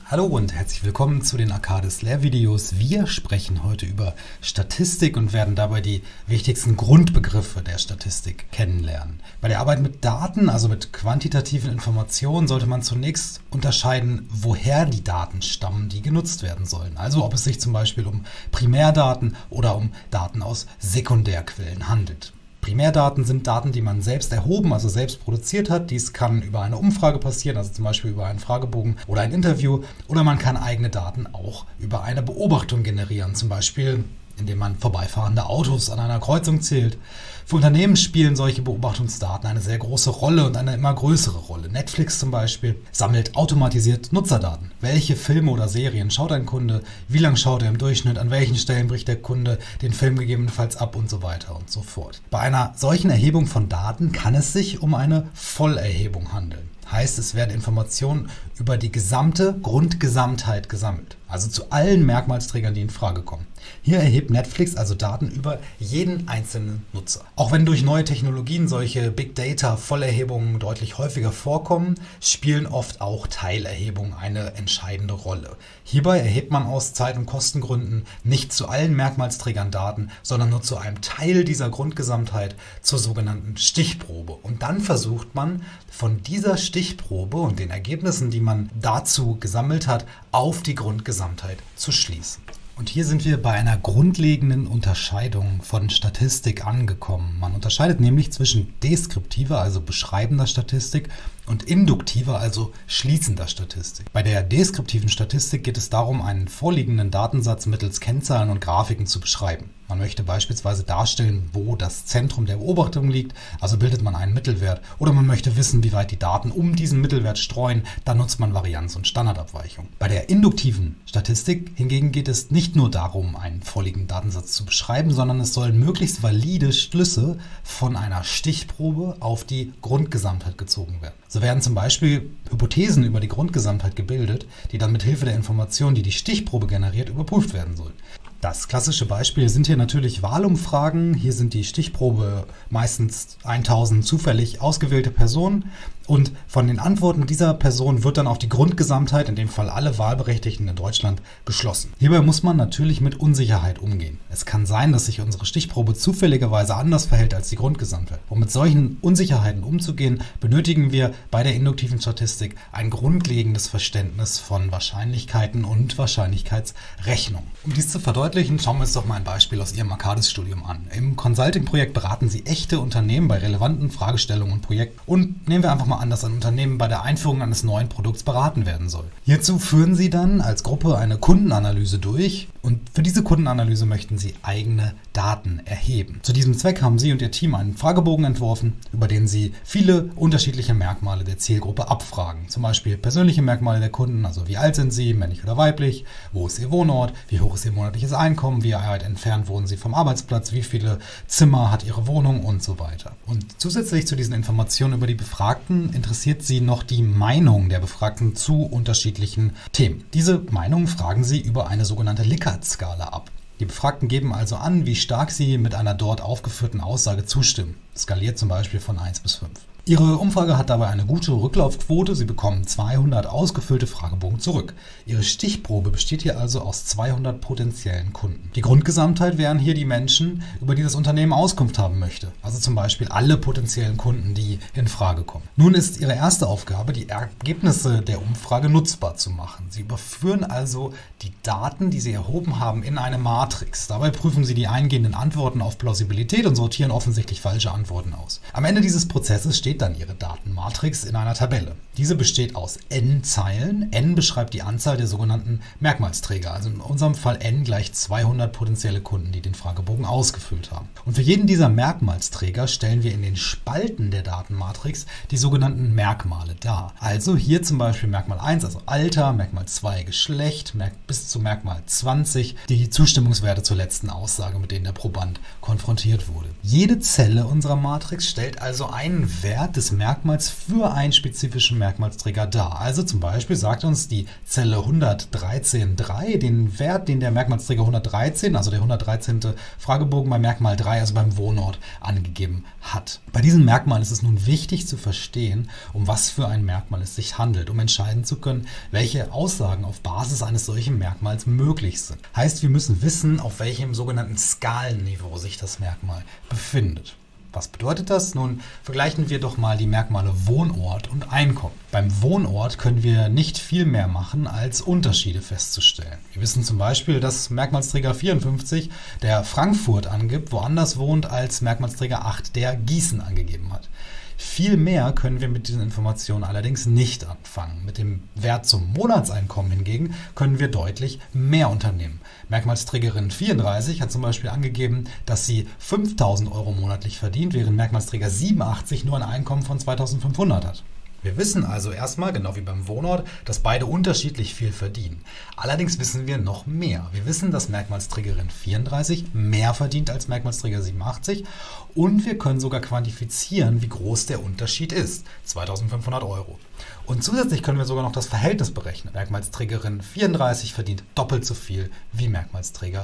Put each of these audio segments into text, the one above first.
Hallo und herzlich willkommen zu den Arcadis Lehrvideos. Wir sprechen heute über Statistik und werden dabei die wichtigsten Grundbegriffe der Statistik kennenlernen. Bei der Arbeit mit Daten, also mit quantitativen Informationen, sollte man zunächst unterscheiden, woher die Daten stammen, die genutzt werden sollen. Also ob es sich zum Beispiel um Primärdaten oder um Daten aus Sekundärquellen handelt. Primärdaten sind Daten, die man selbst erhoben, also selbst produziert hat. Dies kann über eine Umfrage passieren, also zum Beispiel über einen Fragebogen oder ein Interview. Oder man kann eigene Daten auch über eine Beobachtung generieren, zum Beispiel indem man vorbeifahrende Autos an einer Kreuzung zählt. Für Unternehmen spielen solche Beobachtungsdaten eine sehr große Rolle und eine immer größere Rolle. Netflix zum Beispiel sammelt automatisiert Nutzerdaten. Welche Filme oder Serien schaut ein Kunde? Wie lange schaut er im Durchschnitt? An welchen Stellen bricht der Kunde den Film gegebenenfalls ab und so weiter und so fort. Bei einer solchen Erhebung von Daten kann es sich um eine Vollerhebung handeln. Heißt, es werden Informationen über die gesamte Grundgesamtheit gesammelt. Also zu allen Merkmalsträgern, die in Frage kommen. Hier erhebt Netflix also Daten über jeden einzelnen Nutzer. Auch wenn durch neue Technologien solche Big Data Vollerhebungen deutlich häufiger vorkommen, spielen oft auch Teilerhebungen eine entscheidende Rolle. Hierbei erhebt man aus Zeit- und Kostengründen nicht zu allen Merkmalsträgern Daten, sondern nur zu einem Teil dieser Grundgesamtheit, zur sogenannten Stichprobe. Und dann versucht man von dieser Stichprobe und den Ergebnissen, die man dazu gesammelt hat, auf die Grundgesamtheit zu schließen. Und hier sind wir bei einer grundlegenden Unterscheidung von Statistik angekommen. Man unterscheidet nämlich zwischen deskriptiver, also beschreibender Statistik, und induktiver, also schließender Statistik. Bei der deskriptiven Statistik geht es darum, einen vorliegenden Datensatz mittels Kennzahlen und Grafiken zu beschreiben. Man möchte beispielsweise darstellen, wo das Zentrum der Beobachtung liegt, also bildet man einen Mittelwert, oder man möchte wissen, wie weit die Daten um diesen Mittelwert streuen, dann nutzt man Varianz und Standardabweichung. Bei der induktiven Statistik hingegen geht es nicht nur darum, einen vorliegenden Datensatz zu beschreiben, sondern es sollen möglichst valide Schlüsse von einer Stichprobe auf die Grundgesamtheit gezogen werden. So werden zum Beispiel Hypothesen über die Grundgesamtheit gebildet, die dann mit Hilfe der Informationen, die die Stichprobe generiert, überprüft werden sollen. Das klassische Beispiel sind hier natürlich Wahlumfragen. Hier sind die Stichprobe meistens 1000 zufällig ausgewählte Personen und von den Antworten dieser Person wird dann auf die Grundgesamtheit, in dem Fall alle Wahlberechtigten in Deutschland, geschlossen. Hierbei muss man natürlich mit Unsicherheit umgehen. Es kann sein, dass sich unsere Stichprobe zufälligerweise anders verhält als die Grundgesamtheit. Um mit solchen Unsicherheiten umzugehen, benötigen wir bei der induktiven Statistik ein grundlegendes Verständnis von Wahrscheinlichkeiten und Wahrscheinlichkeitsrechnung. Um dies zu verdeutlichen, schauen wir uns doch mal ein Beispiel aus Ihrem Arcadis-Studium an. Im Consulting-Projekt beraten Sie echte Unternehmen bei relevanten Fragestellungen und Projekten und nehmen wir einfach mal an, dass ein Unternehmen bei der Einführung eines neuen Produkts beraten werden soll. Hierzu führen Sie dann als Gruppe eine Kundenanalyse durch und für diese Kundenanalyse möchten Sie eigene Daten erheben. Zu diesem Zweck haben Sie und Ihr Team einen Fragebogen entworfen, über den Sie viele unterschiedliche Merkmale der Zielgruppe abfragen. Zum Beispiel persönliche Merkmale der Kunden, also wie alt sind Sie, männlich oder weiblich, wo ist Ihr Wohnort, wie hoch ist Ihr monatliches Einkommen, wie weit entfernt wohnen Sie vom Arbeitsplatz, wie viele Zimmer hat Ihre Wohnung und so weiter. Und zusätzlich zu diesen Informationen über die Befragten interessiert Sie noch die Meinung der Befragten zu unterschiedlichen Themen. Diese Meinung fragen Sie über eine sogenannte Likert-Skala ab. Die Befragten geben also an, wie stark sie mit einer dort aufgeführten Aussage zustimmen. Skaliert zum Beispiel von 1 bis 5. Ihre Umfrage hat dabei eine gute Rücklaufquote. Sie bekommen 200 ausgefüllte Fragebogen zurück. Ihre Stichprobe besteht hier also aus 200 potenziellen Kunden. Die Grundgesamtheit wären hier die Menschen, über die das Unternehmen Auskunft haben möchte. Also zum Beispiel alle potenziellen Kunden, die in Frage kommen. Nun ist Ihre erste Aufgabe, die Ergebnisse der Umfrage nutzbar zu machen. Sie überführen also die Daten, die Sie erhoben haben, in eine Matrix. Dabei prüfen Sie die eingehenden Antworten auf Plausibilität und sortieren offensichtlich falsche Antworten aus. Am Ende dieses Prozesses steht dann Ihre Datenmatrix in einer Tabelle. Diese besteht aus n Zeilen. N beschreibt die Anzahl der sogenannten Merkmalsträger. Also in unserem Fall n gleich 200 potenzielle Kunden, die den Fragebogen ausgefüllt haben. Und für jeden dieser Merkmalsträger stellen wir in den Spalten der Datenmatrix die sogenannten Merkmale dar. Also hier zum Beispiel Merkmal 1, also Alter, Merkmal 2 Geschlecht, bis zu Merkmal 20 die Zustimmungswerte zur letzten Aussage, mit denen der Proband konfrontiert wurde. Jede Zelle unserer Matrix stellt also einen Wert des Merkmals für einen spezifischen Merkmal Merkmalsträger dar. Also zum Beispiel sagt uns die Zelle 113.3 den Wert, den der Merkmalsträger 113, also der 113. Fragebogen bei Merkmal 3, also beim Wohnort, angegeben hat. Bei diesem Merkmal ist es nun wichtig zu verstehen, um was für ein Merkmal es sich handelt, um entscheiden zu können, welche Aussagen auf Basis eines solchen Merkmals möglich sind. Heißt, wir müssen wissen, auf welchem sogenannten Skalenniveau sich das Merkmal befindet. Was bedeutet das? Nun vergleichen wir doch mal die Merkmale Wohnort und Einkommen. Beim Wohnort können wir nicht viel mehr machen, als Unterschiede festzustellen. Wir wissen zum Beispiel, dass Merkmalsträger 54, der Frankfurt angibt, woanders wohnt als Merkmalsträger 8, der Gießen angegeben hat. Viel mehr können wir mit diesen Informationen allerdings nicht anfangen. Mit dem Wert zum Monatseinkommen hingegen können wir deutlich mehr unternehmen. Merkmalsträgerin 34 hat zum Beispiel angegeben, dass sie 5.000 Euro monatlich verdient, während Merkmalsträger 87 nur ein Einkommen von 2.500 hat. Wir wissen also erstmal, genau wie beim Wohnort, dass beide unterschiedlich viel verdienen. Allerdings wissen wir noch mehr. Wir wissen, dass Merkmalsträgerin 34 mehr verdient als Merkmalsträger 87 und wir können sogar quantifizieren, wie groß der Unterschied ist. 2.500 Euro. Und zusätzlich können wir sogar noch das Verhältnis berechnen. Merkmalsträgerin 34 verdient doppelt so viel wie Merkmalsträger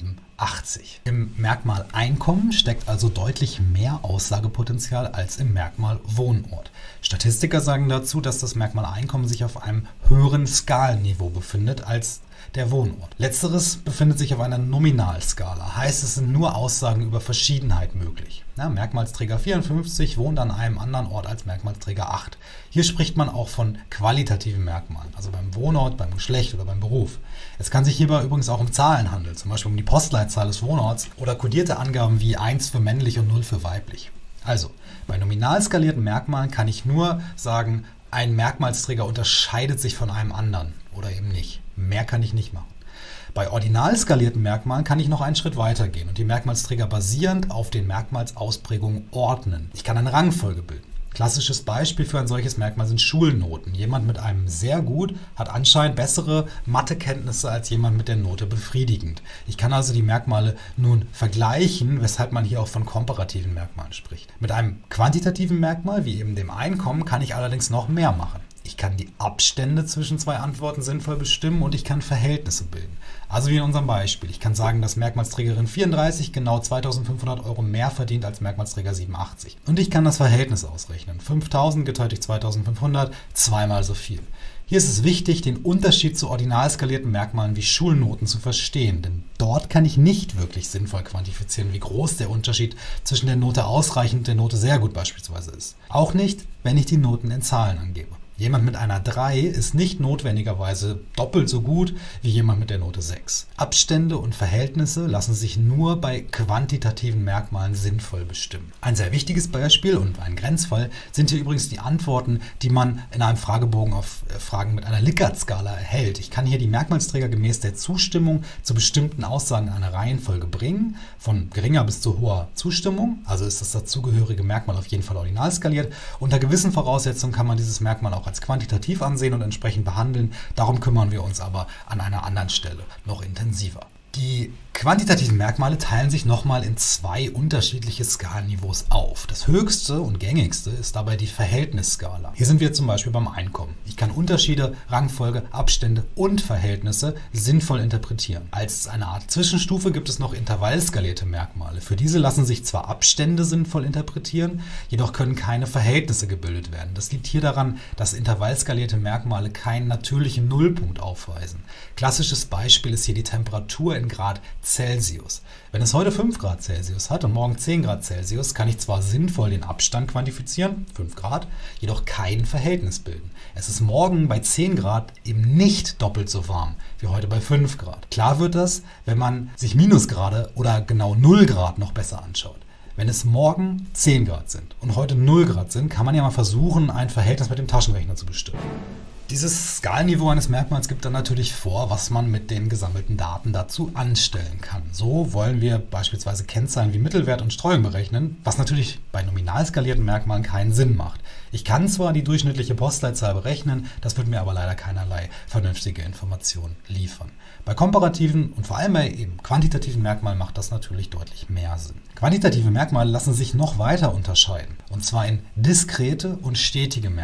87. Im Merkmal Einkommen steckt also deutlich mehr Aussagepotenzial als im Merkmal Wohnort. Statistiker sagen dazu, dass das Merkmal Einkommen sich auf einem höheren Skalenniveau befindet als der Wohnort. Letzteres befindet sich auf einer Nominalskala, heißt es sind nur Aussagen über Verschiedenheit möglich. Ja, Merkmalsträger 54 wohnt an einem anderen Ort als Merkmalsträger 8. Hier spricht man auch von qualitativen Merkmalen, also beim Wohnort, beim Geschlecht oder beim Beruf. Es kann sich hierbei übrigens auch um Zahlen handeln, zum Beispiel um die Postleitzahl des Wohnorts oder kodierte Angaben wie 1 für männlich und 0 für weiblich. Also, bei nominal skalierten Merkmalen kann ich nur sagen, ein Merkmalsträger unterscheidet sich von einem anderen oder eben nicht. Mehr kann ich nicht machen. Bei ordinal skalierten Merkmalen kann ich noch einen Schritt weiter gehen und die Merkmalsträger basierend auf den Merkmalsausprägungen ordnen. Ich kann eine Rangfolge bilden. Klassisches Beispiel für ein solches Merkmal sind Schulnoten. Jemand mit einem sehr gut hat anscheinend bessere Mathekenntnisse als jemand mit der Note befriedigend. Ich kann also die Merkmale nun vergleichen, weshalb man hier auch von komparativen Merkmalen spricht. Mit einem quantitativen Merkmal, wie eben dem Einkommen, kann ich allerdings noch mehr machen. Ich kann die Abstände zwischen zwei Antworten sinnvoll bestimmen und ich kann Verhältnisse bilden. Also wie in unserem Beispiel. Ich kann sagen, dass Merkmalsträgerin 34 genau 2.500 Euro mehr verdient als Merkmalsträger 87. Und ich kann das Verhältnis ausrechnen. 5.000 geteilt durch 2.500, zweimal so viel. Hier ist es wichtig, den Unterschied zu ordinal skalierten Merkmalen wie Schulnoten zu verstehen, denn dort kann ich nicht wirklich sinnvoll quantifizieren, wie groß der Unterschied zwischen der Note ausreichend und der Note sehr gut beispielsweise ist. Auch nicht, wenn ich die Noten in Zahlen angebe. Jemand mit einer 3 ist nicht notwendigerweise doppelt so gut wie jemand mit der Note 6. Abstände und Verhältnisse lassen sich nur bei quantitativen Merkmalen sinnvoll bestimmen. Ein sehr wichtiges Beispiel und ein Grenzfall sind hier übrigens die Antworten, die man in einem Fragebogen auf Fragen mit einer Likert-Skala erhält. Ich kann hier die Merkmalsträger gemäß der Zustimmung zu bestimmten Aussagen in eine Reihenfolge bringen, von geringer bis zu hoher Zustimmung, also ist das dazugehörige Merkmal auf jeden Fall ordinal skaliert. Unter gewissen Voraussetzungen kann man dieses Merkmal auch als quantitativ ansehen und entsprechend behandeln. Darum kümmern wir uns aber an einer anderen Stelle noch intensiver. Die quantitativen Merkmale teilen sich nochmal in zwei unterschiedliche Skalenniveaus auf. Das höchste und gängigste ist dabei die Verhältnisskala. Hier sind wir zum Beispiel beim Einkommen. Ich kann Unterschiede, Rangfolge, Abstände und Verhältnisse sinnvoll interpretieren. Als eine Art Zwischenstufe gibt es noch intervallskalierte Merkmale. Für diese lassen sich zwar Abstände sinnvoll interpretieren, jedoch können keine Verhältnisse gebildet werden. Das liegt hier daran, dass intervallskalierte Merkmale keinen natürlichen Nullpunkt aufweisen. Klassisches Beispiel ist hier die Temperatur in Grad Celsius. Wenn es heute 5 Grad Celsius hat und morgen 10 Grad Celsius, kann ich zwar sinnvoll den Abstand quantifizieren, 5 Grad, jedoch kein Verhältnis bilden. Es ist morgen bei 10 Grad eben nicht doppelt so warm wie heute bei 5 Grad. Klar wird das, wenn man sich Minusgrade oder genau 0 Grad noch besser anschaut. Wenn es morgen 10 Grad sind und heute 0 Grad sind, kann man ja mal versuchen, ein Verhältnis mit dem Taschenrechner zu bestimmen. Dieses Skalenniveau eines Merkmals gibt dann natürlich vor, was man mit den gesammelten Daten dazu anstellen kann. So wollen wir beispielsweise Kennzahlen wie Mittelwert und Streuung berechnen, was natürlich bei nominal skalierten Merkmalen keinen Sinn macht. Ich kann zwar die durchschnittliche Postleitzahl berechnen, das wird mir aber leider keinerlei vernünftige Informationen liefern. Bei komparativen und vor allem bei eben quantitativen Merkmalen macht das natürlich deutlich mehr Sinn. Quantitative Merkmale lassen sich noch weiter unterscheiden, und zwar in diskrete und stetige Merkmale.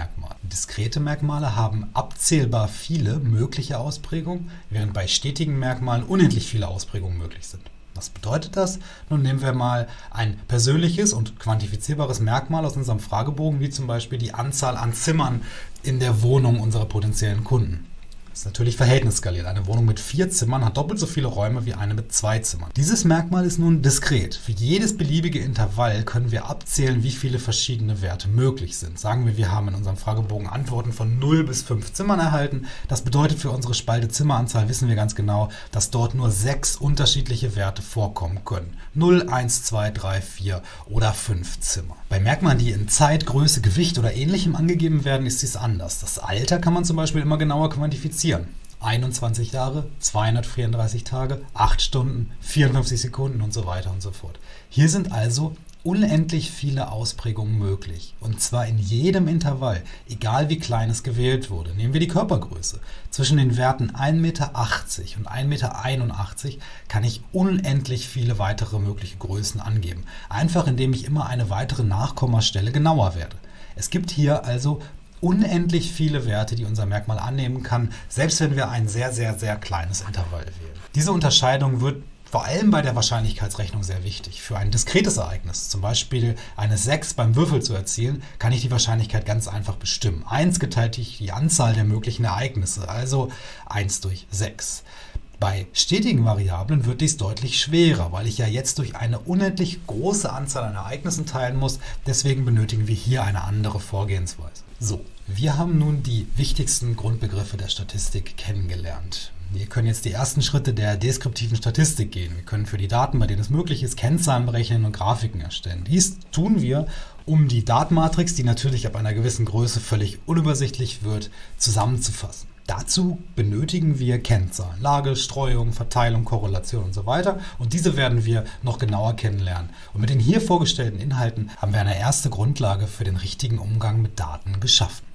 Diskrete Merkmale haben abzählbar viele mögliche Ausprägungen, während bei stetigen Merkmalen unendlich viele Ausprägungen möglich sind. Was bedeutet das? Nun nehmen wir mal ein persönliches und quantifizierbares Merkmal aus unserem Fragebogen, wie zum Beispiel die Anzahl an Zimmern in der Wohnung unserer potenziellen Kunden. Das ist natürlich verhältnisskaliert. Eine Wohnung mit 4 Zimmern hat doppelt so viele Räume wie eine mit 2 Zimmern. Dieses Merkmal ist nun diskret. Für jedes beliebige Intervall können wir abzählen, wie viele verschiedene Werte möglich sind. Sagen wir, wir haben in unserem Fragebogen Antworten von 0 bis 5 Zimmern erhalten. Das bedeutet, für unsere Spalte Zimmeranzahl wissen wir ganz genau, dass dort nur 6 unterschiedliche Werte vorkommen können. 0, 1, 2, 3, 4 oder 5 Zimmer. Bei Merkmalen, die in Zeit, Größe, Gewicht oder Ähnlichem angegeben werden, ist dies anders. Das Alter kann man zum Beispiel immer genauer quantifizieren. 21 Jahre, 234 Tage, 8 Stunden, 54 Sekunden und so weiter und so fort. Hier sind also unendlich viele Ausprägungen möglich. Und zwar in jedem Intervall, egal wie klein es gewählt wurde. Nehmen wir die Körpergröße. Zwischen den Werten 1,80 Meter und 1,81 Meter kann ich unendlich viele weitere mögliche Größen angeben. Einfach indem ich immer eine weitere Nachkommastelle genauer werde. Es gibt hier also unendlich viele Werte, die unser Merkmal annehmen kann, selbst wenn wir ein sehr, sehr, sehr kleines Intervall wählen. Diese Unterscheidung wird vor allem bei der Wahrscheinlichkeitsrechnung sehr wichtig. Für ein diskretes Ereignis, zum Beispiel eine 6 beim Würfel zu erzielen, kann ich die Wahrscheinlichkeit ganz einfach bestimmen. 1 geteilt durch die Anzahl der möglichen Ereignisse, also 1 durch 6. Bei stetigen Variablen wird dies deutlich schwerer, weil ich ja jetzt durch eine unendlich große Anzahl an Ereignissen teilen muss. Deswegen benötigen wir hier eine andere Vorgehensweise. So, wir haben nun die wichtigsten Grundbegriffe der Statistik kennengelernt. Wir können jetzt die ersten Schritte der deskriptiven Statistik gehen. Wir können für die Daten, bei denen es möglich ist, Kennzahlen berechnen und Grafiken erstellen. Dies tun wir, um die Datenmatrix, die natürlich ab einer gewissen Größe völlig unübersichtlich wird, zusammenzufassen. Dazu benötigen wir Kennzahlen, Lage, Streuung, Verteilung, Korrelation und so weiter. Und diese werden wir noch genauer kennenlernen. Und mit den hier vorgestellten Inhalten haben wir eine erste Grundlage für den richtigen Umgang mit Daten geschaffen.